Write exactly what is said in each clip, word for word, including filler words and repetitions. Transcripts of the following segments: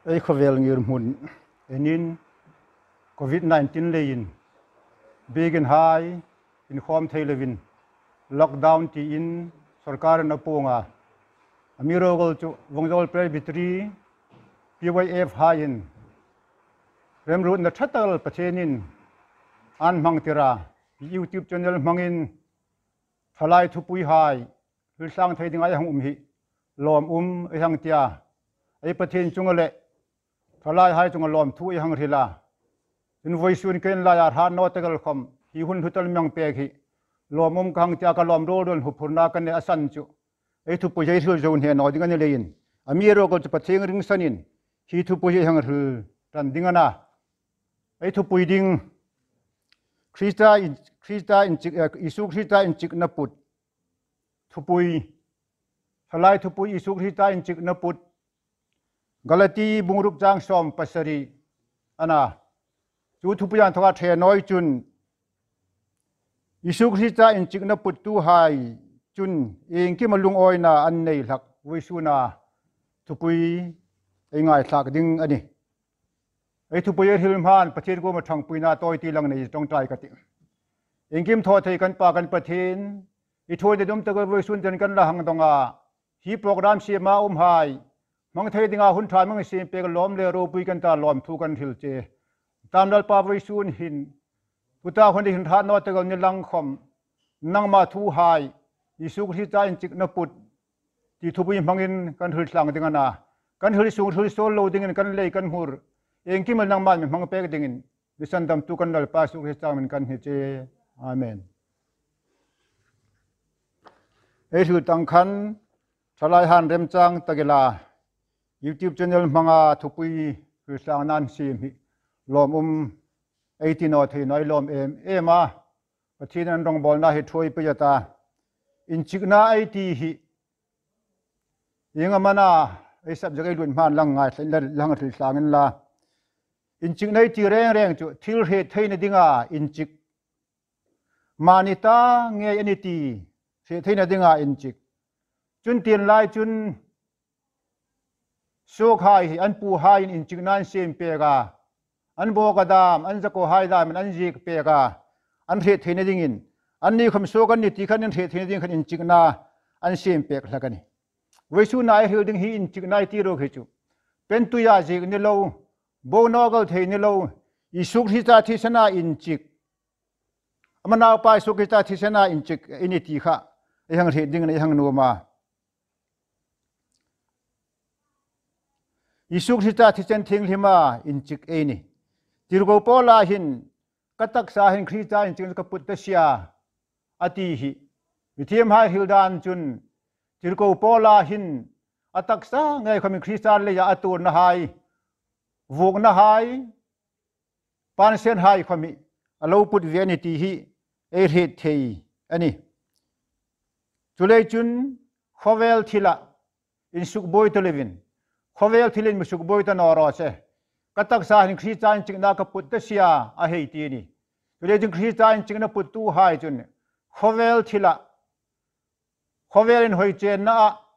ไอ้ขวลเงียร์มุนเอ็นินโควิด สิบเก้า เลยอินเบกินไฮอินความเทเลวินล็อกดาวน์ที่อินสุรการนับปงอาอเมริกาจุวงจรเปรย์บิตรีพีวายเอฟไฮอินเริ่มรู้นัดชัตเตอร์ประเทศนินอันมังติรายูทูบช่องมังอินทลายทุปุยไฮหรือสร้างไทยดิ้งไอ้หังอุ้มหิลอมอุ้มไอ้หังเตียไอ้ประเทศจุงเล่ทลายไฮจุงลอมทุยหังทิลาจนวัยสุนเกินลายอาหารนอตเกลคอมฮิหุนหุตลมียงเปกิลอมอุ้มขังเตียกลอมโรดนหุพุนากันในอสันจุไอ้ทุปุยไอ้สุจุนเห็นนอดิ้งกันเลยอินอเมริกาจุประเทศริงสันินฮิทุปุยหังรือรันดิ้งกันนะไอ้ทุปุยดิ้งคริสต์อินคริสต์อินจิกอิสุคริสต์อินจิกนับปุตทุปุยทลายทุปุยอิสุคริสต์อินจิกนับปุตกาลตีบุงรุกจางสอมปัสรีอันน่ะจูทุปุยันทว่าเทน้อยจุนอิสุคริสต์อินจิกนับปุตตูไฮจุนเองที่มาลุงอ้อยน่ะอันในหลักวิสุนาทุปุยไอ้ง่ายหลักดิ้งอันนี้ไอ้ทุปุยฮิลมานประเทศกูมาทางปุยนาตัวตีลังในตรงใจกันติเองกิมทอดให้กันปากันประเทศอีทัวร์จะดมตะกุยสุนจันกันละหังตรงอาฮีโปรแกรมเสียมาอุ้มหายมังเทดิงาหุ่นทายมังเสียเปกล้อมเลรูปุยกันตาล้อมทุกันทิลเจตามดัลปาวิสุนหินพุทธาคนที่หินทานนอตะกุนิลังคมนังมาทูหายอิสุคริจาอินจิกนปุตที่ทุปุยมังอินกันหิลสังดิงานากันหิลสูงหิลโซโลดิงกันเลยกันหูเองที่มันนังมันมังเปกดิงินดิฉันดำตุกันดัลปาสุคริจามันกันหิเจอาเมนเอสุตังคันทลายหันเริ่มจังตะเกลายูทูบช่องมังอาทุปุยคือสร้างนันซีมิลอมอุ้มไอที่นอที่น้อยลอมเอ็มเอ็มาประเทศนั้นรองบอลน่าเหตุช่วยไปยตาอินชิกนาไอที่ฮิยังอามานาไอสับจะไอลุนมันลังไงสันลังถึงสร้างเงินลาอินชิกในที่แรงแรงจุทิลเหตุให้ในดิ่งอาอินชิกมานิตาเงยอันนี้ตีเสียที่นั่นดิ่งอาอินจิกจุนเตียนลายจุนโซกไฮอันปูไฮอินจิกนั่นเสียมเปกาอันโบกดามอันจะโกไฮดามอันจิกเปกาอันเสียที่นั่นดิ่งอินอันนี้คำโซกันนี่ที่ขันนั่นเสียที่นั่นดิ่งขันอินจิกนาอันเสียมเปกละกันนี่วิสุนัยเฮดิ่งฮีอินจิกนายที่เราเห็นจุเป็นตัวยาจิกนี่เราโบนอกเอาเทนี่เราอิสุกที่จะที่ชนะอินจิกมันเอาไปสุกิตาที่เสนาอินจิกอินิติค่ะยังเรียดิ้งในยังนัวมาอิสุกิตาที่เซนทิ้งที่มาอินจิกเอนี่จิรโกปอลาหินกัตักสาหินคริสตาอินจิกกับปุตตเสียอติหิวิธีมหาฮิลดานจุนจิรโกปอลาหินอัตักสาไงเขามีคริสตาเลยอาตูนนะไฮวงนะไฮปานเซนไฮเขามีเราพูดเวียนที่ฮีเอเรตเทยอันนี้จุเลจุนขวเวลทิละอินสุกบอยตเลวินขวเวลทิลินมุสุกบอยตนอรอเซกัตักสาหินคริสตานจิงนักปุตตเสียอาเฮตีนี่จุเลจุนคริสตานจิงนักปุตตูไฮจุนขวเวลทิละขวเวลินหอยเจนนะ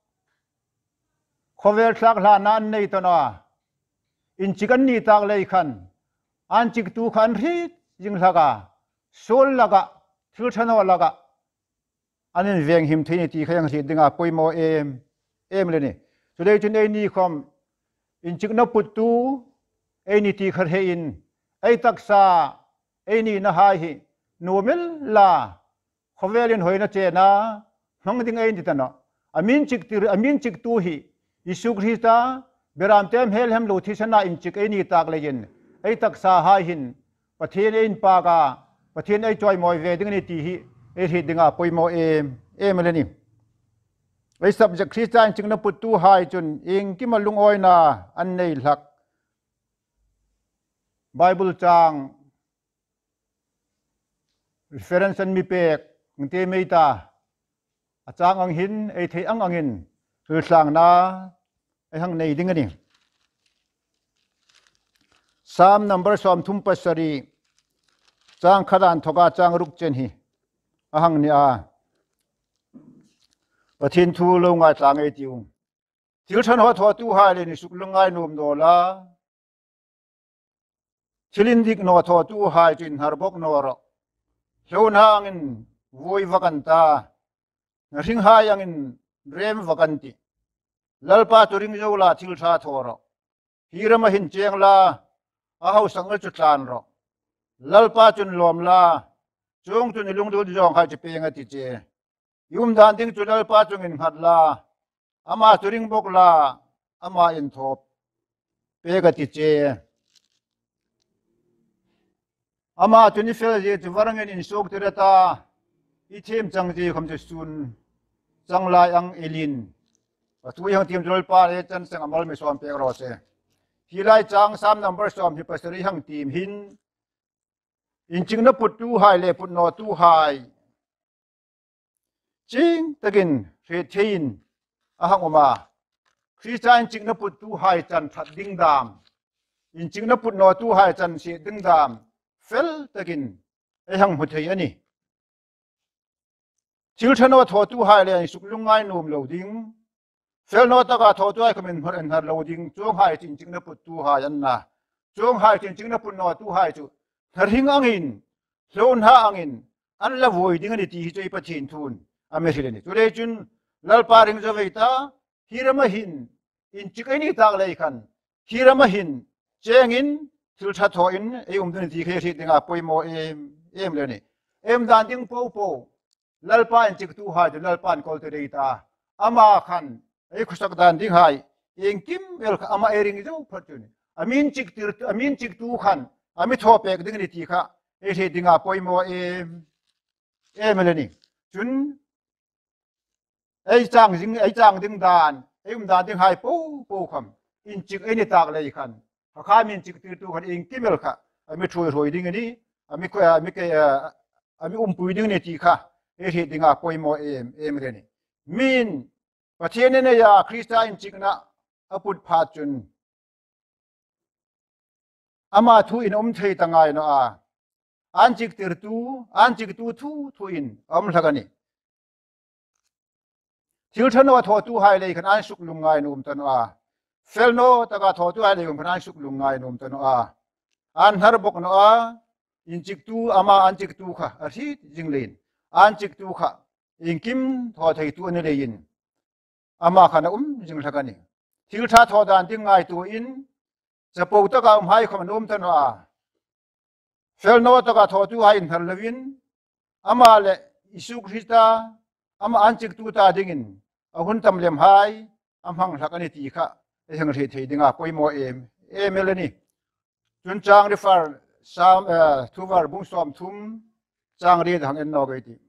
ขวเวลสักลานันในตนาอินจิกันนี่ตากเลยขันอันจิกตูขันรีจิงลักะโซลลักะทิลชนอลักะอันนี้เวียงหิมที่นี่ที่เขายังสิดึงอาปุยโมเอมเอมเลยนี่สุดท้ายจนไอ้นี่คอมอินจิกนับปุตตูไอ้นี่ที่เขาเห็นไอ้ตักษาไอ้นี่นะฮายโนเมลลาขวเวลินหอยนะเจนะน้องดึงไอ้นี่ตันเนาะอามินจิกตีอามินจิกตูฮีอิสุคริสตาเบรามเตมเฮลเฮมโลทิชนะอินจิกไอ้นี่ตากเลยยินไอ้ตักษาหายหินประเทศอินปากาประเทศไอ้จอยมอยเวดึงนี่ตีฮีเอฮิดึงอาปุยโมเอมเอมเลยนี่ไอ้สับจากคริสตานจึงนับปุตตูหายจนเองที่มาลุงอ้อยนาอันในหลักไบเบิลจาง reference อันมีเปกงเตเมตาอาจางอังหินไอ้เทอังอังหินคือสั่งนาไอ้หังในดึงนี่สามนัมเบอร์สามทุ่มปัสรีจางขดานทกาจางรุกเจนฮีอาหังนี่อาประเทศทูลงอาจางไอติว thil than ho tho tu hai le ni suk lungai num no la thilin dik no tho tu hai chin har bok no ro hlon hangin voi vakan ta ring hai angin rem vakan ti lalpa turing zo la thil tha tho ro hirama hin cheng la a hau sang chu tlan ro lalpa chun lom la chung chun ilung dul jong khai che penga ti che yum dan ding chu lalpa chung in khat la ama turing bok la ama in thop pega ti che ama chuni fel je chu warangen in sok tere ta i them chang ji kham je sun chang lai ang elin tu yang tim jol pa e chan sang amal me som pek ro se hi lai chang sam number som hi pasari hang tim hin in ching na put tu hai le put no tu hai ching takin re thein a hang oma Christian ching na put tu hai chan that ding dam in ching na put no tu hai chan si ding dam fel takin e hang hu thei ani chil thano tho tu hai le suk lungai num lo ding fel no ta ka tho tu ai khamin hor an har lo ding chong hai chin ching na put tu hai an na chong hai chin ching na put no tu hai chu thar hing angin hlon ha angin an la voi ding ani ti hi chei pathin thun ame hile ni chule chun lal pa ring zo veita hirama hin in chikaini tak lai khan hirama hin chengin thil tha tho in e um dun ti khe ri dinga poimo em em le ni em dan ding po po lal pa in chik tu ha de lal pan kol te deita ama khan e khusak dan ding hai eng kim el ama ering zo phatun amin chik tir amin chik tu khan ami tho pek ding ni ti kha e ri dinga poimo em em le ni chun ai chang jing ai chang ding dan ai um dan ding hai po po kham in chik ai ni tak lai khan ha kha min chik tir tu khan eng kimel kha ami throi roi ding ani ami ko ami ke ami um pui ding ni ti kha e ri dinga poimo em em le ni min pathian ne ya Christian chik na aput pha chun ama thu in om thei tangai no a an chik tir tu an chik tu thu thu in om lagani thil thano tho tu hai le khan an suk lungai num tan a fel no ta ka tho tu hai le khan an suk lungai num tan a an har bok no a in chik tu ama an chik tu kha a thi jing lein an chik tu kha in kim tho thei tu ne le yin ama khana um jing lagani thil tha tho dan ding ngai tu in chapo ta ka um hai kham num tan a fel no ta ka tho tu hai in thar lewin ama le isu krista ama an chik tu ta dingin a hun tam lem hai am hang thakani ti kha e hang the thei dinga poimo em em le ni chun chang ri far sam thu war bung som thum chang ri hang en no ge ti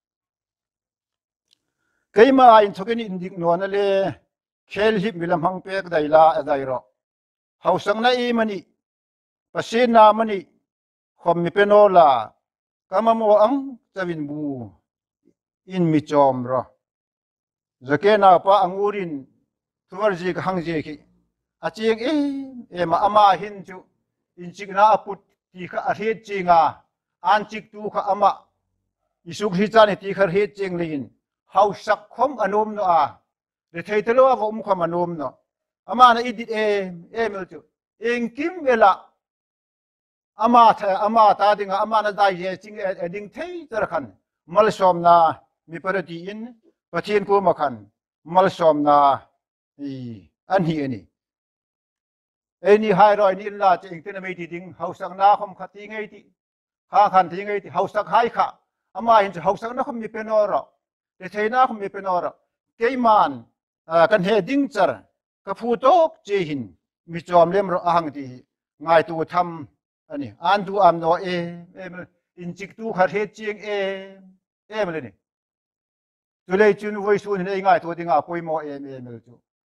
keima in thokeni indik no na le khel hip milam hang pek dai la dai ro hausang na i mani pasin na mani khom mi penola kamamo ang chawin bu in mi chom ro zakena pa angurin thuarji ka hangje ki aching e e ma ama hin chu in chikna aput ti kha a he chinga an chik tu kha ama isuk hi chani ti khar he ching lein hau sak khom anom no a re thei telo a vom khom anom no ama na idit e e mel chu eng kim ela ama tha ama ta dinga ama na dai je ching e ding thei tar khan mal som na mi parati in pathian ko makhan mal som na i an hi ani eni hai roi ni la ching tin mai ti ding hausak na khom khati ngai ti kha khan ti ngai ti hausak hai kha ama hin hausak na khom mi penoro te theina khom mi penoro keiman kan he ding char ka phu tok che hin mi chom lem ro ahang ti ngai tu tham ani an tu am no e em in chik tu khar he ching e em le ni tu le chun voi su ni ngai tu dinga poimo em em le chu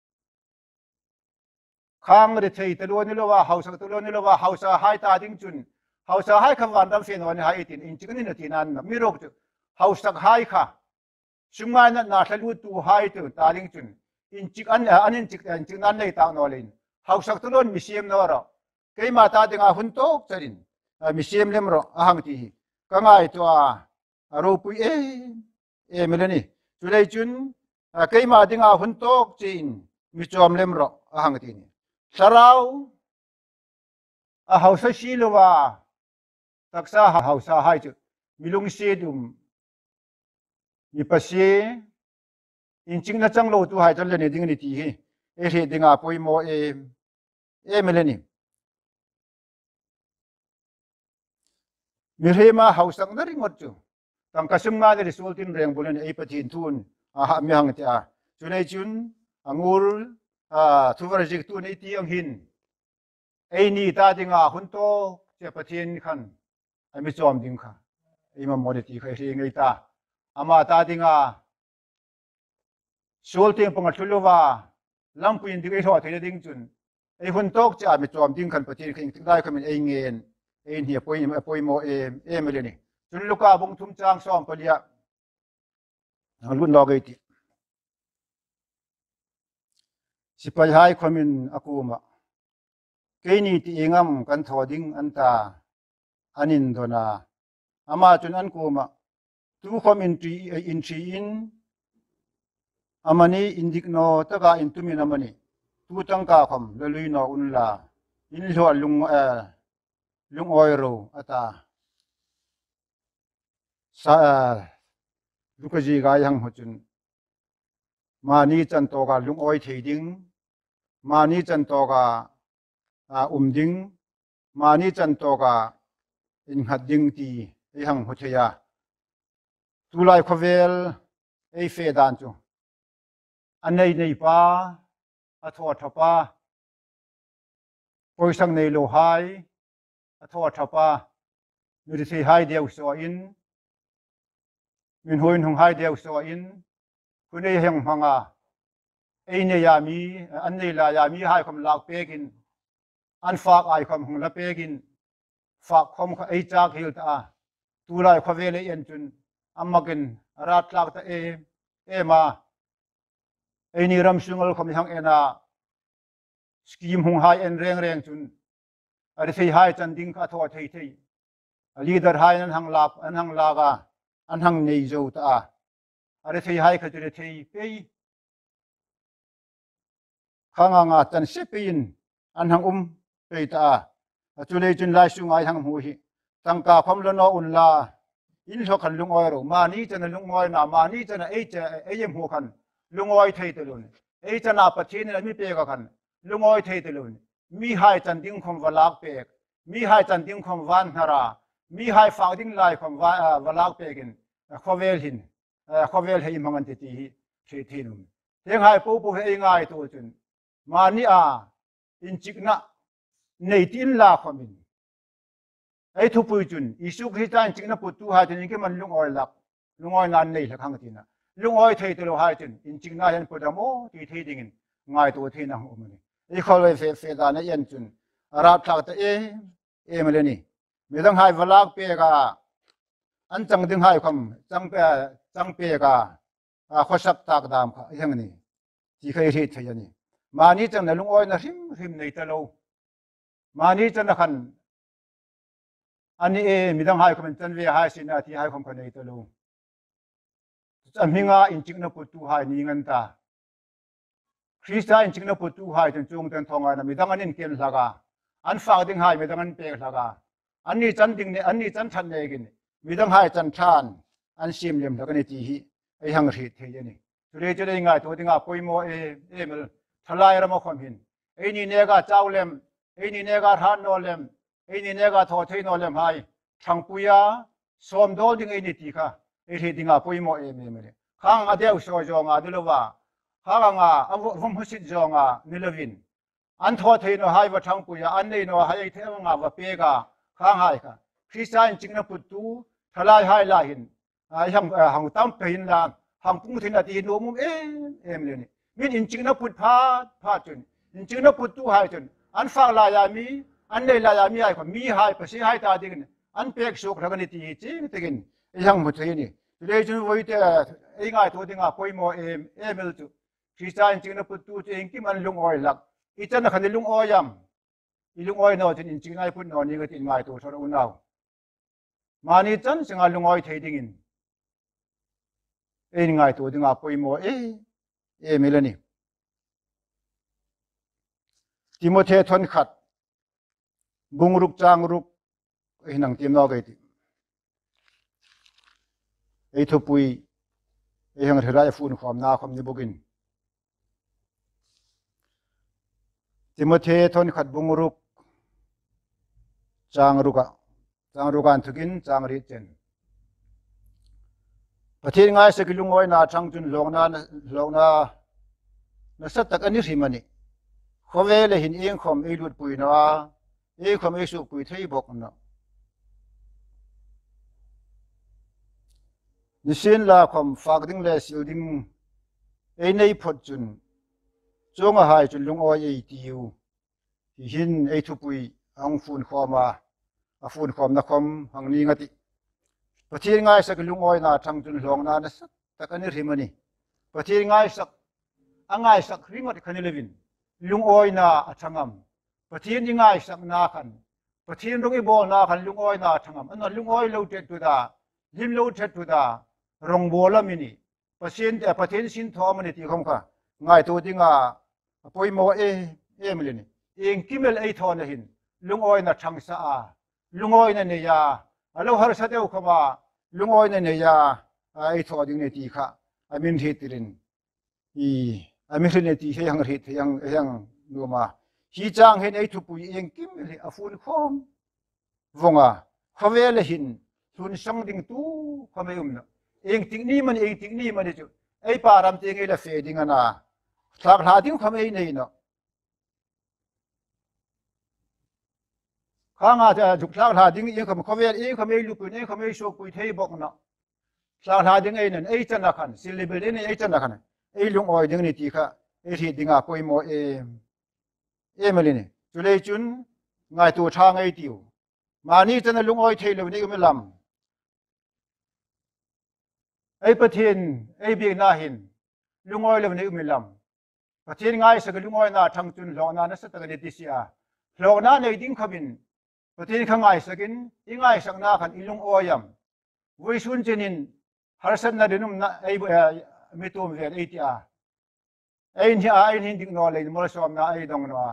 khang re thei te lo ni lo wa hausa te lo ni lo wa hausa hai ta ding chun hausa hai kham wan dam fen on hai tin in chik ni na tin an mi rok chu hausa hai kha sungai na na thalu tu hai tu ta ding chun in chik an an in chik an chik nan nei ta no lin hausa tu lon mi siam no ro kei ma ta dinga hun tok charin mi siam lem ro ahang ti ka ngai to a ro pui e e me le ni chu le chun kei ma dinga hun tok chin mi chom lem ro a hang ti ni sarau a hausa shilowa taksa hausa hai chu milung se dum mi pasi in ching na chang lo tu hai chal ne ding ni ti hi e he dinga poi mo e e meleni mi he ma hausang na ringot chu tang kasum ma de result in reng bolen e pathin thun a ha mi hang ta chunai chun angul a thuwar jik tu nei ti ang hin ei ni ta dinga hun to che pathin khan ai mi chom ding kha ei ma mo de ti khai ri ngai ta ama ta dinga sol teng pang thuluwa lampuin ding ei ro thei ding chun ei hun tok cha mi chom ding khan pathin khing ting dai khamin ei ngen ei ni poi poi mo e e mele ni chun luka bung thum chang som palia ngalun lo gai ti sipai hai khomin akuma keini ti engam kan thoding anta anin dona ama chun an kuma tu khom in tri in tri in amani indikno taka in tumin amani tu tangka khom lelui no unla in lo lung a lung oiro ata sa lukaji ga yang hochun mani chan to ga lung oi theding mani chan to ga umding mani chan to ga in hadding ti e hang hochaya tulai khovel ei fe dan chu anei nei pa a tho thapa poisang nei lo hai a tho thapa mi se hai deu so in min hoin hong hai deu so in kunei heng hanga ei ne ya mi an nei la ya mi hai khom lak pekin an fak ai khom hong la pekin fak khom kha ei chak hil ta tulai khawele en chun amakin rat lak ta e ema ei ni ram sungal khom hang ena scheme hong hai en reng reng chun ari sei hai chan ding kha tho thei thei leader hai an hang lak an hang laga an hang nei zo ta ari sei hai kha chure thei pei khanga nga chan se pein an hang um pei ta chule chun lai su ngai hang hu hi tangka khom lo no un la in lo khan lung oi ro ma ni chan lung oi na ma ni chan ei cha ei em hu khan lung oi thei te lun ei chana pathin na mi pe ka khan lung oi thei te lun mi hai chan ding khom walak pek mi hai chan ding khom wan hara mi hai fa ding lai khom walak pekin khovel hin khovel hei mangan ti ti thi thinum teng hai pu pu hei ngai tu chun ma ni a in chikna nei tin la khomin ei thu pui chun isu khi tan chikna pu tu ha tin ke man lung oi lak lung oi nan nei la khang tina lung oi thei te lo hai chun in chikna yan pu da mo ti thi ding in ngai tu thi na hu mani ei khol fe fe da na yan chun ra thak ta e e mele ni me dang hai walak pe ga an chang ding hai khom chang pe chang pe ga a khosap tak dam kha yang ni ti khai ri thai ni ma ni chang na lung oi na rim rim nei ta lo ma ni chan na khan ani e midang hai khom chan ve hai sin na ti hai khom kha nei ta lo chamhinga in chingna pu tu hai ni ngan ta Krista in chingna pu tu hai chen chung ten thonga na midang anin ken laga an fa ding hai midang an pe laga ani chan ding ne ani chan than ne gin midang hai chan than an sim lem da ni ti hi ai hang ri the ye ni chule chule ngai to dinga poimo e emel thalai ra ma khom hin ei ni ne ga chaw lem ei ni ne ga than no lem ei ni ne ga tho thei no lem hai thang puya som dol ding ei ni ti kha ei ri dinga poimo e me me khang a deu so jo nga du lo wa khang nga a vom husit jo nga nilovin an tho thei no hai wa thang puya an nei no hai the nga wa pe ga khang hai kha Christian chingna pu tu thalai hai la hin ai hang hang tam pe hin la hang pung thin ati no mum em em le ni min in chingna put pha pha chun in chingna put tu hai chun an fa la ya mi an nei la ya mi ai ko mi hai pa si hai ta ding an pek sok ragani ti chi tegin ai hang mu thei ni le chun voi te ai ngai to dinga poi mo em emel tu Christian chingna put tu che ki man lung oi lak i chan na khan lung oi yam i lung oi no chin in chingai put no ni ga tin ngai to so ro nau mani chan singa lung oi thei ding in ei ngai to dinga poi mo e e melani Timothy thon khat bungruk changruk hinang tim no ge ti ei thupui ei hang thera fun khom na khom ni bugin Timothy thon khat bungruk changruka changrukan thukin changri chen pathin ngai se kilungoi na changchun longna longna na sat tak ani himani khowe le hin eng khom ei lut pui na ei khom ei su pui thei bok na nisin la khom fakding le silding ei nei phot chun chonga hai chun lungoi ei tiu hi hin ei thu pui ang phun khoma a phun khom na khom hang ni ngati pathin ngai sak lungoi na changchun longna na sat tak ani himani pathin ngai sak angai sak ringot khani levin lungoi na athangam pathin ni ngai sak na khan pathin rongi bol na khan lungoi na athangam an lungoi lo tet tu da lim lo tet tu da rong bola mini pathin pathin sin thomani ti khom kha ngai tu dinga poi mo e emlini eng kimel ei thon hin lungoi na thangsa a lungoi na ne ya alo har sa deu khama lungoi na ne ya ei tho ding ne ti kha amin thi tirin i amin thi ne ti he hang ri yang yang numa hi chang hen ei thu pui eng kim le afun khom vonga khawele hin thun sang ding tu khame umna eng ting ni man eng ting ni man chu ei param te nge la fe ding ana thak ha ding khame nei no khanga ja juk thak ha ding eng kham khawel eng khame lu pu nei khame so pui thei bok na thak ha ding ei nen ei chan na khan silibel nei ei chan na khan ei lung oi ding ni ti kha ei thi dinga poi mo e emelini chule chun ngai tu tha ngai tiu mani chana lungoi thei lo ni me lam ei pathin ei bi na hin lungoi lo ni me lam pathin ngai sa lungoi na thang chun lo na na sa ta ni ti sia lo na nei ding khabin pathin khangai sakin ingai sak na khan ilung oyam voi sun chenin harsan na dinum na ei mitum ve ei ti a ei ni a ei ni ding no le mo som na ei dong no a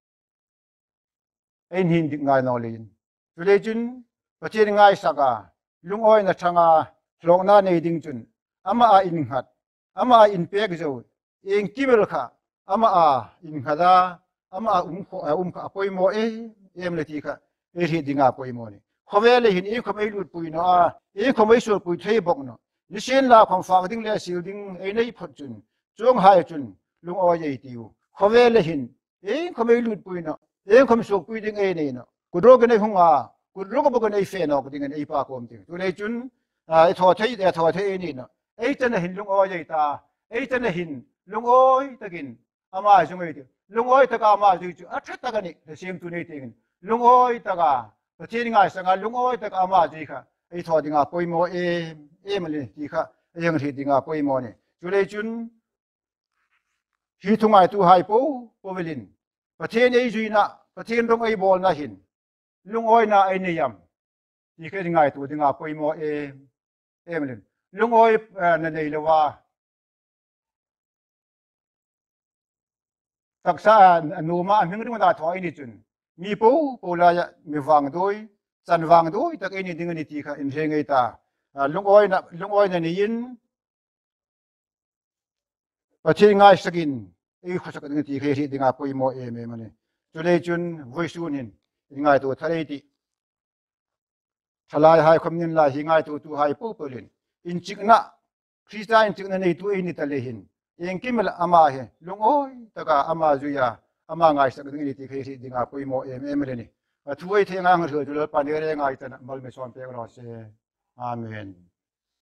ein hin dik ngai no lin chule chun pathin ngai saka lungoi na thanga hlongna nei ding chun ama a in hat ama a in pek zo eng kimel kha ama a in khada ama a um kho um kha poi mo e em le ti kha e ri dinga poi mo ni khowe le hin e khomei lut pui no a e khomei sur pui thei bok no ni sen la khom fa ding le sil ding e nei phot chun chong hai chun lungoi ei tiu khowe le hin e khomei lut pui no eng khom sok pui ding ei nei no kudro ke nei hunga kudro ko bo nei fe no ding ei pa kom ti tu nei chun ai tho thei de tho thei ni no ei chen hin lung oi ei ta ei chen hin lung oi takin ama jung ei lung oi ta ka ma ju chu a that ta ka ni the same tu nei ting lung oi ta ka pathin ngai sa nga lung oi ta ka ma ji kha ei tho dinga poi mo e e ma le ti kha yang ri dinga poi mo ni tu nei chun hi thungai tu hai po po velin pathin ei juina pathin rong ei bol na hin lungoi na ai niyam ti ke ngai tu dinga poi mo e emlin lungoi na nei lewa taksa numa ming ring da thoi ni chun mi po po la mi wang doi chan wang doi tak ei ni ding ni ti kha in he ngei ta lungoi na lungoi na ni in pathin ngai sakin ei khosak ding ti khe ri dinga poi mo e me mane chule chun voi sunin ngai tu thalei ti thalai hai khomnin la hi ngai tu tu hai po polin in chikna christian chikna nei tu ei ni tale hin eng kimel ama he lungoi taka ama zuya ama ngai sak ding ni ti khe ri dinga poi mo e me me ni thuai the ngang hru tu pa ne re ngai tan mal me som pe ro se amen